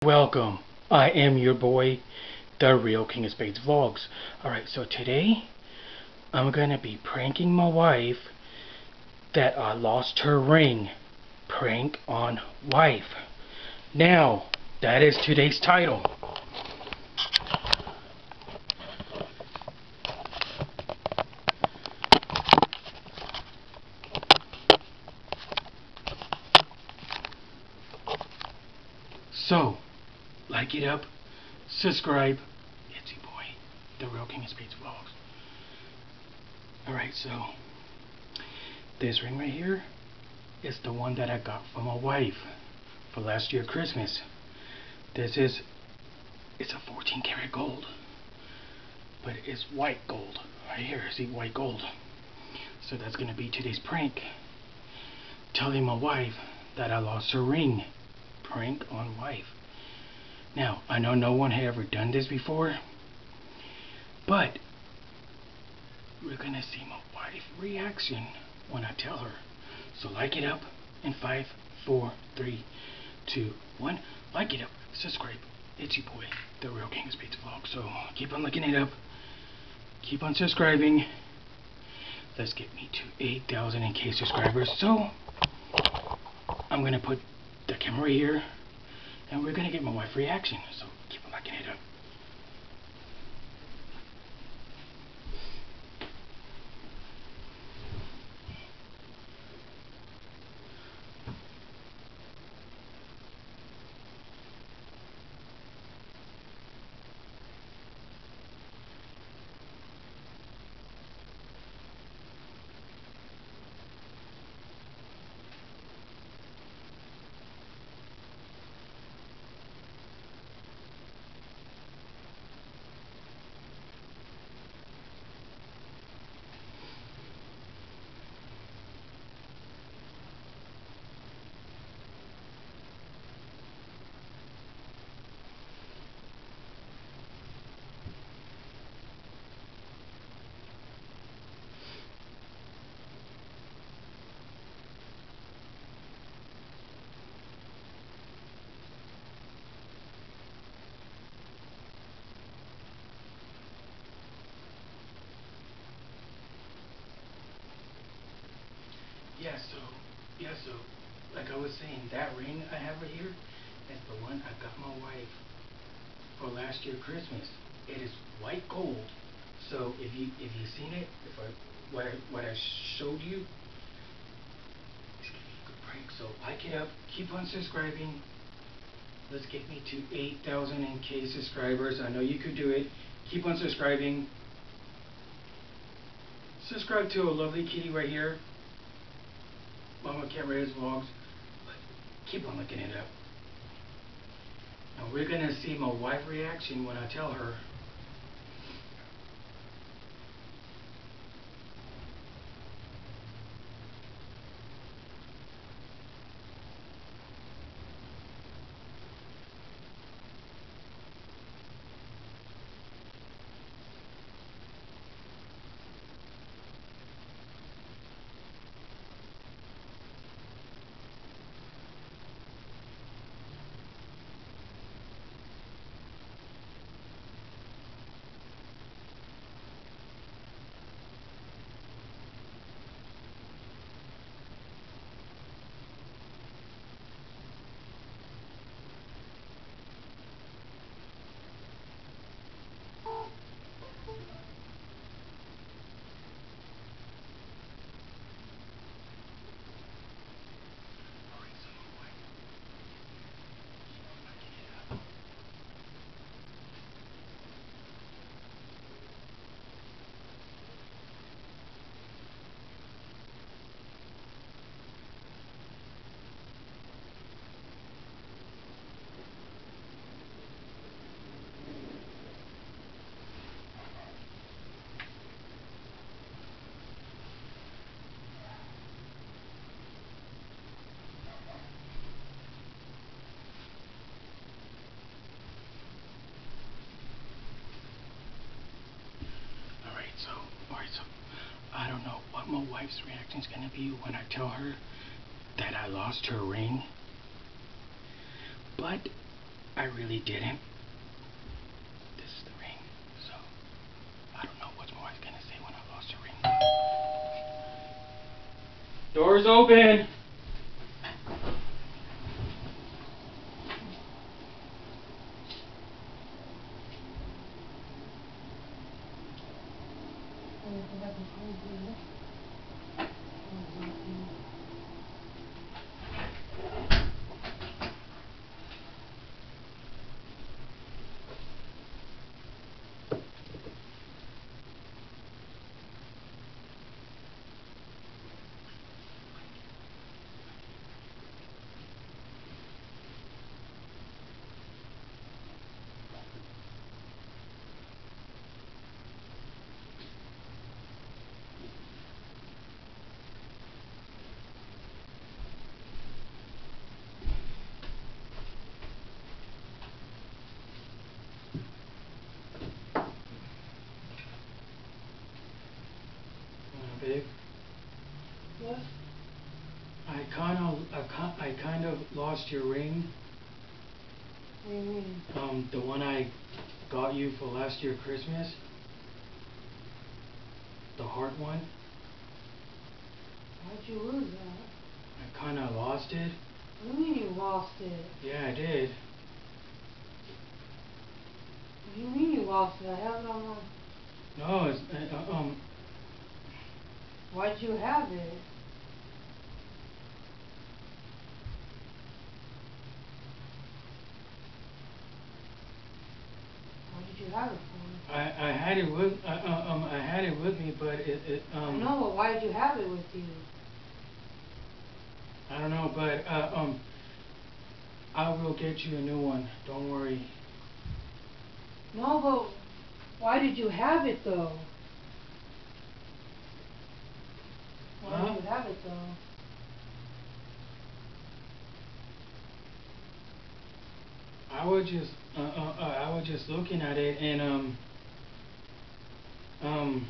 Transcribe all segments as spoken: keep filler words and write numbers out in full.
Welcome. I am your boy, the real King of Spades Vlogs. Alright, so today I'm gonna be pranking my wife that I lost her ring. Prank on wife. Now, that is today's title. So, like it up, subscribe. It's your boy, the real King of Spades Vlogs. Alright, so this ring right here is the one that I got from my wife for last year Christmas. This is, it's a fourteen karat gold, but it's white gold. Right here, see, white gold. So that's gonna be today's prank. Telling my wife that I lost her ring. Prank on wife. Now, I know no one had ever done this before, but we're gonna see my wife's reaction when I tell her. So like it up in five, four, three, two, one. Like it up, subscribe. It's your boy, the real King of Spades Vlog. So keep on looking it up. Keep on subscribing. Let's get me to eight thousand K subscribers. So I'm gonna put the camera here, and we're gonna get my wife's reaction. So keep on looking it up. Yeah, so, yeah, so, like I was saying, that ring I have right here is the one I got my wife for last year Christmas. It is white gold. So if you if you seen it, if I what I what I showed you, it's gonna be a good prank. So like it up, keep on subscribing. Let's get me to eight thousand K subscribers. I know you could do it. Keep on subscribing. Subscribe to a lovely kitty right here. Mama Cat Reyes Vlogs. Keep on looking it up. Now we're gonna see my wife's reaction when I tell her. So, alright, so I don't know what my wife's reaction is going to be when I tell her that I lost her ring. But I really didn't. This is the ring, so I don't know what more I was gonna say when I lost the ring. Doors open! Babe? What? I kind of, I, I kind of lost your ring. What do you mean? Um, the one I got you for last year Christmas. The heart one. How'd you lose that? I kind of lost it. What do you mean you lost it? Yeah, I did. What do you mean you lost it? I have it on my... No, it's, uh, um... Why'd you have it? What did you have it for? I, I had it with, uh, uh, um, I had it with me, but it, it, um... I know, but why did you have it with you? I don't know, but, uh, um... I will get you a new one. Don't worry. No, but why did you have it, though? Why Huh? did you have it, though? I was just, uh, uh, uh, I was just looking at it, and, um... Um...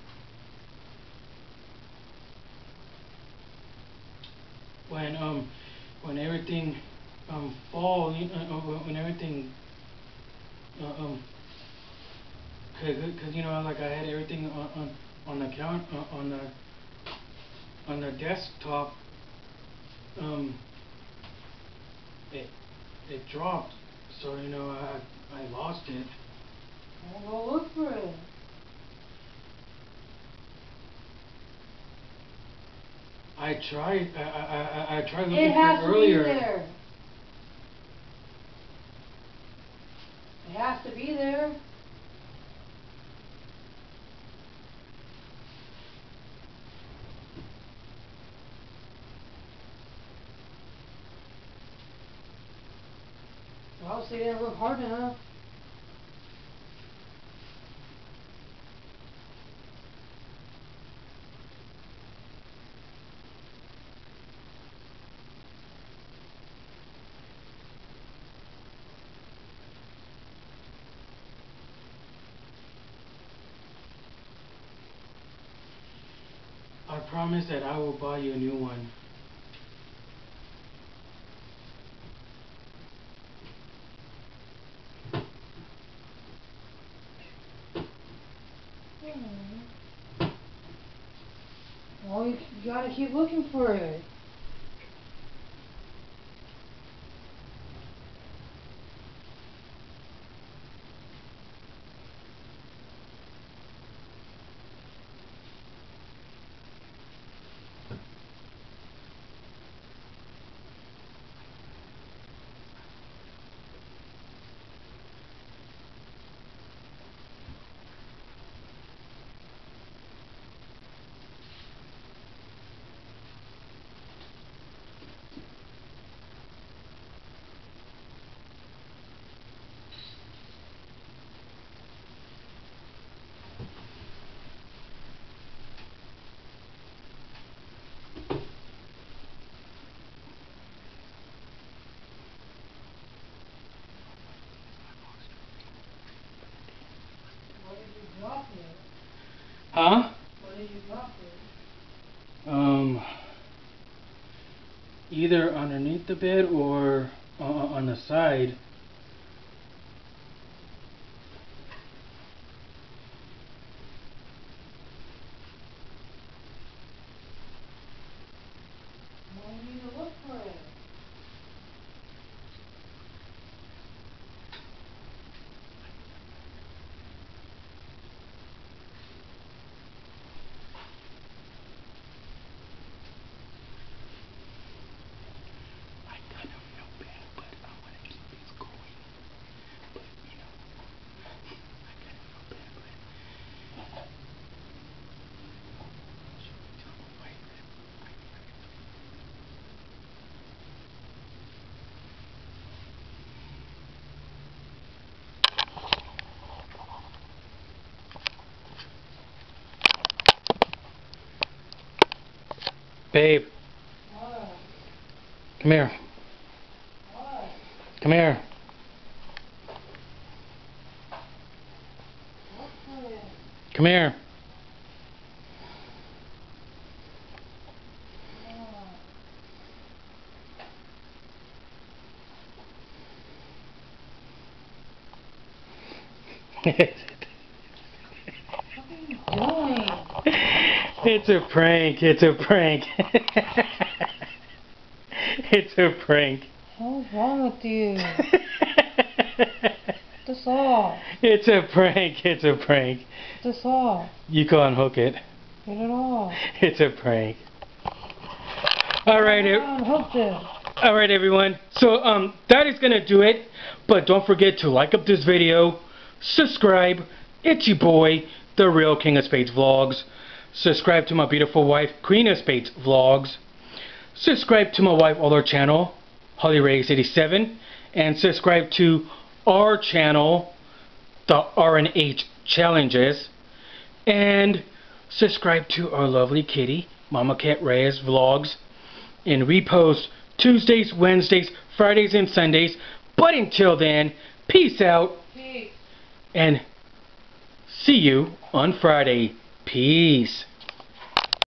When, um... When everything, um, fall, you know, uh, when everything, uh, um... Cause, cause, you know, like I had everything on, on, on the count, uh, on the... On the desktop, um... It, it dropped, so, you know, I, I lost it. Well, go look for it. I tried, I, I, I, I tried looking It for has it to earlier. be there. It has to be there. Well, see, they didn't look hard enough. I promise that I will buy you a new one. Hmm. Well, you, you gotta keep looking for it. Where did you drop it? Huh? Where did you drop it? Um, either underneath the bed or uh, on the side. Babe. What? Come here. What? Come here. What? Come here. Doing? It's a prank. It's a prank. It's a prank. What's wrong with you? This off. It's a prank. It's a prank. This off. You can't hook it. Get it off. It's a prank. All right. Come on, hook this. All right, everyone. So um, that is gonna do it. But don't forget to like up this video, subscribe. It's your boy, the real King of Spades Vlogs. Subscribe to my beautiful wife, Queen of Spades Vlogs. Subscribe to my wife other channel, Holly Riggs eighty-seven, and subscribe to our channel, the R and H Challenges, and subscribe to our lovely kitty, Mama Cat Reyes Vlogs, and repost Tuesdays, Wednesdays, Fridays, and Sundays. But until then, peace out, Peace. and see you on Friday. Peace.